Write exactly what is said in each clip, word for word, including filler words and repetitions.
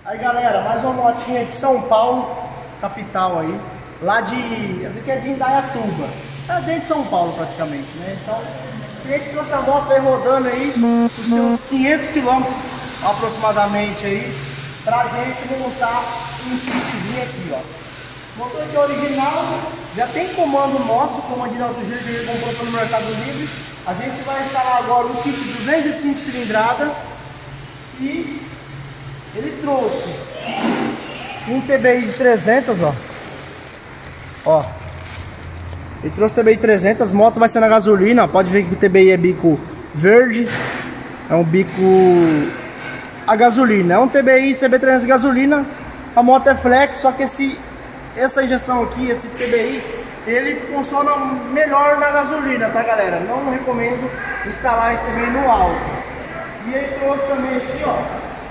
Aí galera, mais uma motinha de São Paulo, capital aí, lá de, essa aqui é de Indaiatuba, é dentro de São Paulo praticamente, né? Então, a gente trouxe a moto aí rodando aí, os seus quinhentos quilômetros aproximadamente aí, pra gente montar um kitzinho aqui, ó. O motor aqui é original, já tem comando nosso, comando de autogiro que ele comprou pelo Mercado Livre. A gente vai instalar agora um kit duzentos e cinco cilindrada e ele trouxe um T B I de trezentos, ó. Ó. Ele trouxe T B I trezentos, a moto vai ser na gasolina, ó. Pode ver que o T B I é bico verde, é um bico a gasolina, é um T B I C B trezentos gasolina. A moto é flex, só que esse essa injeção aqui, esse T B I, ele funciona melhor na gasolina, tá galera? Não recomendo instalar esse T B I no alto. E ele trouxe também aqui, ó,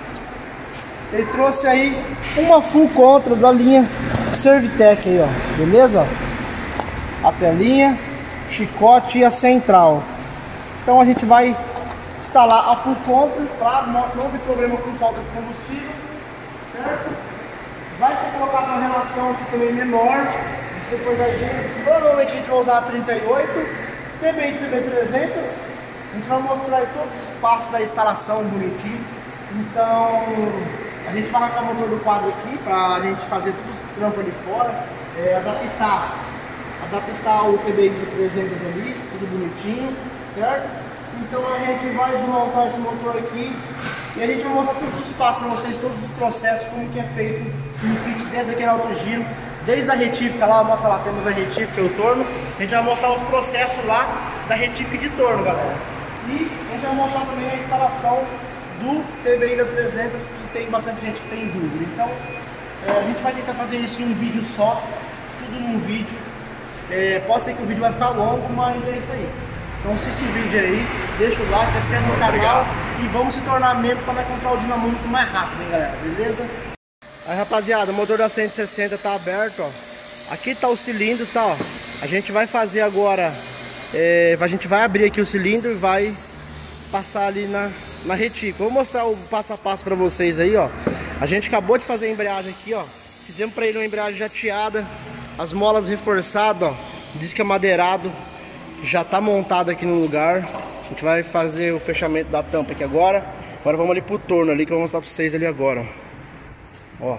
ele trouxe aí uma full contra da linha Servitec aí, ó, beleza? A telinha, chicote e a central. Então a gente vai instalar a full contra para não ter problema com falta de combustível, certo? Vai ser colocado uma relação aqui também menor. Depois a gente, provavelmente a gente vai usar a trinta e oito, T B I de C B trezentos. A gente vai mostrar aí todos os passos da instalação bonitinho. Então a gente vai arrancar o motor do quadro aqui para a gente fazer todos os trampos ali fora, é, adaptar, adaptar o T B I de trezentos ali, tudo bonitinho, certo? Então a gente vai desmontar esse motor aqui e a gente vai mostrar todos os passos para vocês, todos os processos, como que é feito no kit desde aquele autogiro, desde a retífica lá, mostra lá, temos a retífica e o torno. A gente vai mostrar os processos lá da retífica de torno, galera. E a gente vai mostrar também a instalação do T B I da trezentos, que tem bastante gente que tem dúvida. Então é, a gente vai tentar fazer isso em um vídeo só, tudo num vídeo. É, pode ser que o vídeo vai ficar longo, mas é isso aí. Então assiste o vídeo aí, deixa o like, se inscreve no canal e vamos se tornar membro para comprar o dinamômetro mais rápido, hein galera, beleza? Aí rapaziada, o motor da cento e sessenta tá aberto, ó. Aqui tá o cilindro, tá, ó. A gente vai fazer agora, é, a gente vai abrir aqui o cilindro e vai passar ali na, na retífica. Vou mostrar o passo a passo para vocês aí, ó. A gente acabou de fazer a embreagem aqui, ó. Fizemos para ele uma embreagem jateada, as molas reforçadas, ó. Disco amadeirado. Já tá montado aqui no lugar. A gente vai fazer o fechamento da tampa aqui agora. Agora vamos ali pro torno ali, que eu vou mostrar pra vocês ali agora, ó. Ó.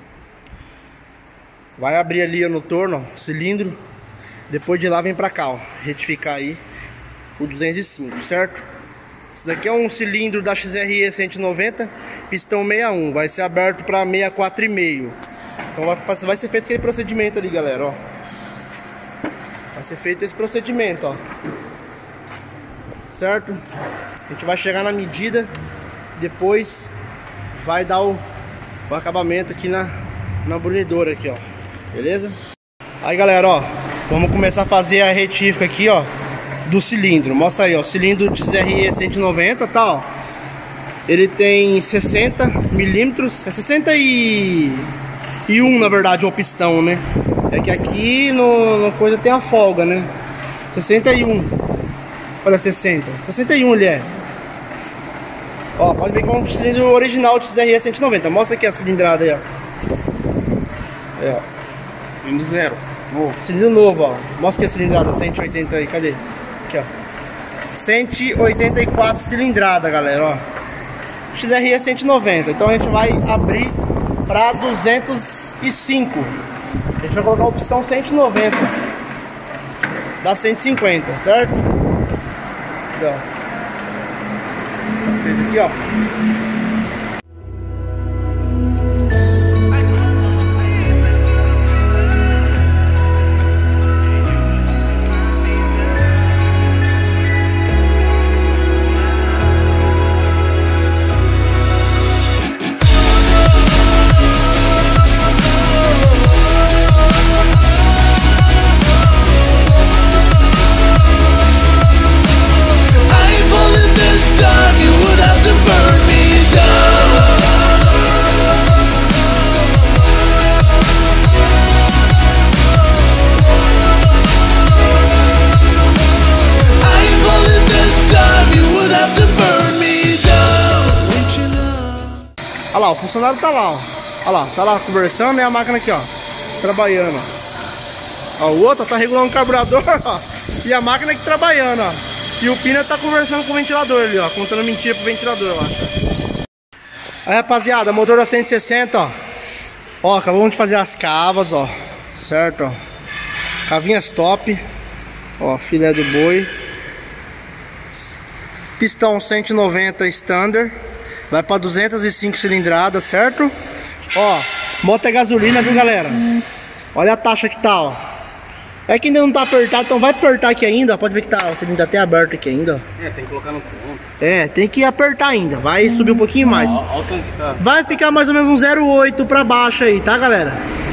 Vai abrir ali ó, no torno, ó, cilindro. Depois de lá vem pra cá, ó, retificar aí o duzentos e cinco, certo? Esse daqui é um cilindro da X R E cento e noventa, pistão sessenta e um. Vai ser aberto pra sessenta e quatro e meio. Então vai, vai ser feito aquele procedimento ali, galera, ó. Vai ser feito esse procedimento, ó. Certo? A gente vai chegar na medida, depois vai dar o, o acabamento aqui na, na brunidora aqui, ó. Beleza? Aí galera, ó, vamos começar a fazer a retífica aqui, ó, do cilindro. Mostra aí, ó, cilindro de X R E cento e noventa, tá, ó. Ele tem sessenta milímetros, é sessenta e um na verdade o pistão, né? É que aqui no, no coisa tem a folga, né? sessenta e um. Olha, sessenta. sessenta e um ele é. Ó, pode ver que é um cilindro original de X R E cento e noventa. Mostra aqui a cilindrada aí, ó. Aí, ó. Cilindro zero. Novo. Cilindro novo, ó. Mostra aqui a cilindrada cento e oitenta aí. Cadê? Aqui, ó. cento e oitenta e quatro cilindrada, galera, ó. X R E cento e noventa. Então a gente vai abrir para duzentos e cinco. A gente vai colocar o pistão cento e noventa, dá cento e cinquenta, certo? Aqui, ó. Aqui, ó. Time you would have to burn me lá, o funcionário tá lá, ó. Olha lá, tá lá conversando e a máquina aqui, ó, trabalhando, ó. Ó, o outro tá regulando o carburador, ó, e a máquina aqui trabalhando, ó. E o Pina tá conversando com o ventilador ali, ó, contando mentira pro ventilador lá. Aí, rapaziada, motor da cento e sessenta, ó. Ó, acabamos de fazer as cavas, ó. Certo, ó. Cavinhas top. Ó, filé do boi. Pistão cento e noventa standard. Vai pra duzentas e cinco cilindradas, certo? Ó, moto é gasolina, viu, galera? Olha a taxa que tá, ó. É que ainda não tá apertado, então vai apertar aqui ainda. Pode ver que tá, o cilindro até aberto aqui ainda, ó. É, tem que colocar no ponto. É, tem que apertar ainda. Vai subir um pouquinho mais. Ó, ó o tanque que tá. Vai ficar mais ou menos um zero vírgula oito pra baixo aí, tá, galera?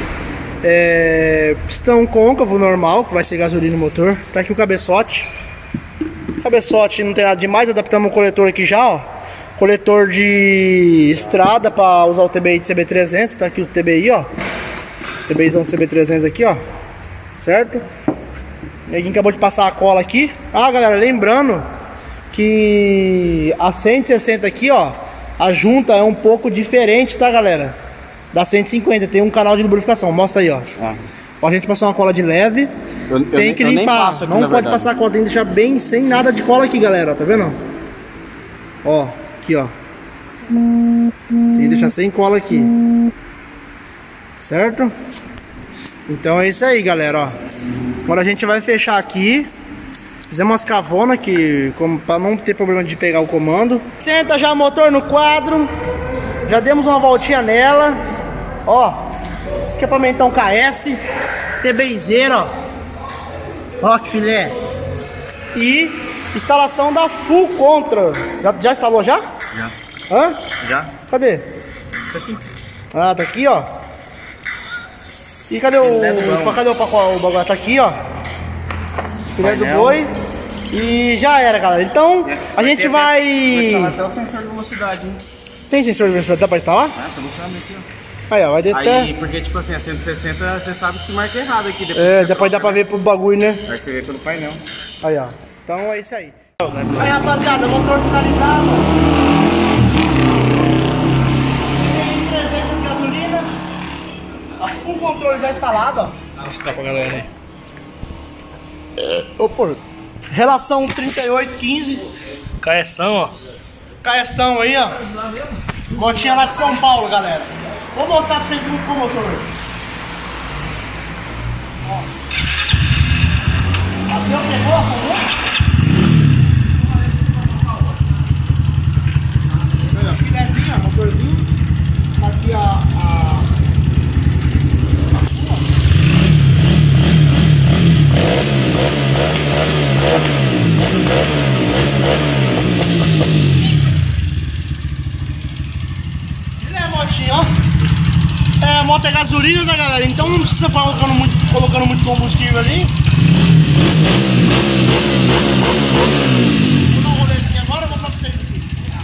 É, pistão côncavo normal, que vai ser gasolina no motor. Tá aqui o cabeçote. Cabeçote não tem nada demais. Adaptamos o coletor aqui já, ó. Coletor de estrada para usar o T B I de C B trezentos. Tá aqui o T B I, ó. TBIzão de C B trezentos aqui, ó. Certo? Ninguém acabou de passar a cola aqui. Ah, galera, lembrando que a cento e sessenta aqui, ó, a junta é um pouco diferente, tá, galera? Da cento e cinquenta, tem um canal de lubrificação. Mostra aí, ó. Ah. Ó, a gente passou uma cola de leve. Eu, tem eu que nem, limpar. Aqui, não pode verdade. passar a cola, tem que deixar bem sem nada de cola aqui, galera. Ó, tá vendo? Ó, aqui, ó. Tem que deixar sem cola aqui. Certo? Então é isso aí, galera, ó. Agora a gente vai fechar aqui. Fizemos umas cavonas que, como, pra não ter problema de pegar o comando. Senta já o motor no quadro. Já demos uma voltinha nela. Ó, escapamentão K S, TBIzeiro, ó. Ó que filé. E instalação da Full Control. Já, já instalou já? Já. Hã? Já. Cadê? Tá aqui. Ah, tá aqui, ó. E cadê o... o cadê o pacote? O bagulho tá aqui, ó. Filé do boi. E já era, galera. Então, é, a gente vai... Vai instalar até o sensor de velocidade, hein? Tem sensor de velocidade? Dá pra instalar? Ah, tô mostrando aqui, ó. Aí, ó, vai deter. Aí, porque, tipo assim, a cento e sessenta, você sabe que marca errado aqui. Depois é, depois dá pra ver pro bagulho, né? Aí você vê pelo painel. Aí, ó. Então, é isso aí. Aí, rapaziada, motor finalizado. trezentos de gasolina. A Full Control já instalado, ó. Vou mostrar pra galera aí. Ô, pô. Relação trinta e oito quinze. Caeção, ó. Caeção aí, ó. Gotinha lá de São Paulo, galera. Vou mostrar pra vocês como ficou o motor. Ó. Bateu, pegou, arrumou. Olha, filézinho, ó, motorzinho. Tá aqui a... a... Filé, motinha, ó. É, a moto é gasolina, né, galera? Então não precisa ficar colocando muito, colocando muito combustível ali. Vou dar um rolezinho agora, eu vou mostrar pra vocês aqui.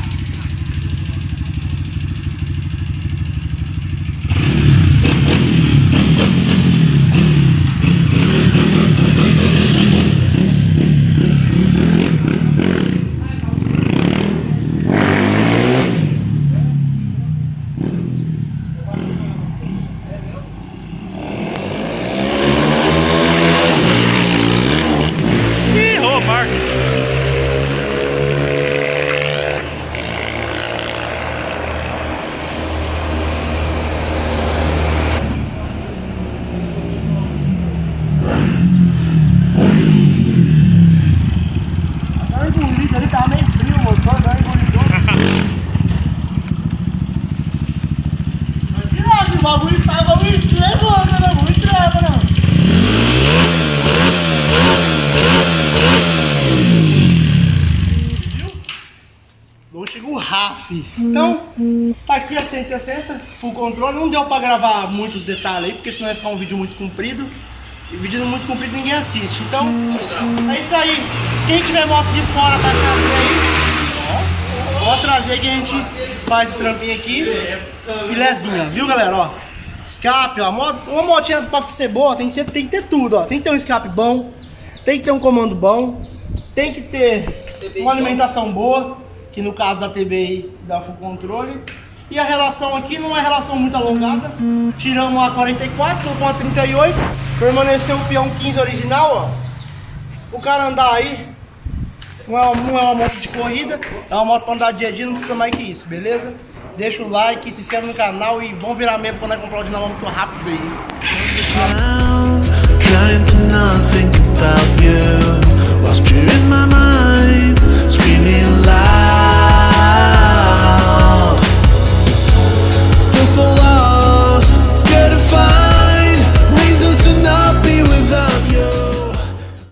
Ele tá meio frio, o motor, não é engolidor. Mas tirado, o bagulho estava muito levando, né? Muito trava, não. Viu? Não chegou o R A F. Então, tá aqui a cento e sessenta, Full Control. Não deu pra gravar muitos detalhes aí, porque senão ia ficar um vídeo muito comprido. E vídeo muito comprido ninguém assiste. Então, é isso aí. Quem tiver moto de fora pra trazer aí, ó, pode trazer que a gente faz o trampinho aqui. Filezinha, viu, galera? Ó, escape, ó. Uma motinha pra ser boa tem que, ser, tem que ter tudo, ó. Tem que ter um escape bom, tem que ter um comando bom, tem que ter uma alimentação boa, que no caso da T B I da Full Control. E a relação aqui não é relação muito alongada. Tiramos a quarenta e quatro, tô com a trinta e oito. Permaneceu o peão quinze original, ó. O cara andar aí, não é, uma, não é uma moto de corrida, é uma moto pra andar dia a dia, não precisa mais que isso, beleza? Deixa o like, se inscreve no canal e vamos virar membro pra nós comprar o dinamo muito rápido aí. Trying to not think about you whilst you're in my mind.